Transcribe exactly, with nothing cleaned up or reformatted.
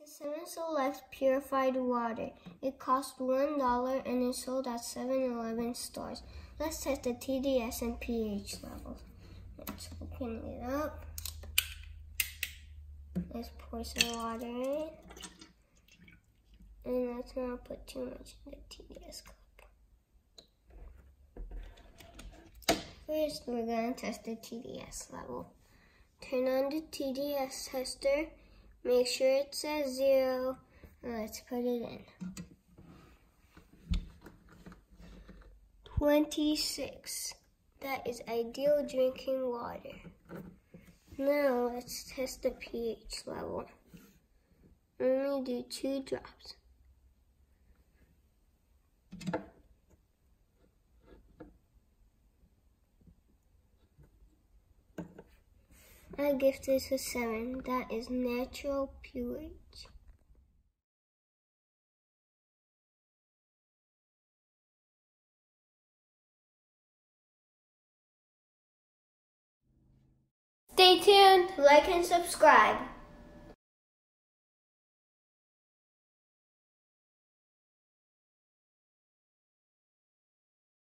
seven Select Purified water. It costs one dollar and is sold at seven eleven stores. Let's test the T D S and pH levels. Let's open it up. Let's pour some water in. And let's not put too much in the T D S cup. First, we're going to test the T D S level. Turn on the T D S tester. Make sure it says zero. And let's put it in. twenty-six. That is ideal drinking water. Now let's test the pH level. Only do two drops. I give this a seven. That is natural pH. Stay tuned, like and subscribe.